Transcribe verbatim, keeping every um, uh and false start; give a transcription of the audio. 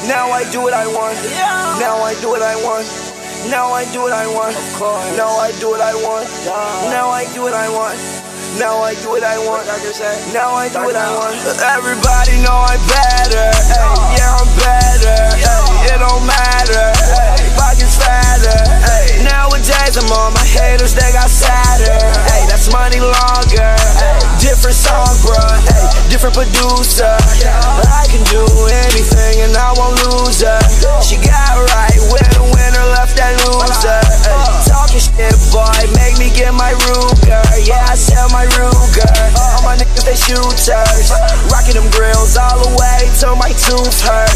Now I do what I want. Now I do what I want. Now I do what I want. Now I do what I want. Now I do what I want. Now I do what I want. Now I do what I want. Everybody know I'm better. Ay, yeah, I'm better. Ay, it don't matter. Ay, pockets fatter. Ay, nowadays I'm on my haters, they got sadder. Ay, that's money longer. Ay, different song, bruh. Ay, different producer. I can do anything and I won't lose her. She got right with a winner, left that loser. Ay, talking shit, boy, make me get my Ruger. Yeah, I sell my Ruger. All my niggas, they shooters. Rocking them grills all the way till my tooth hurt.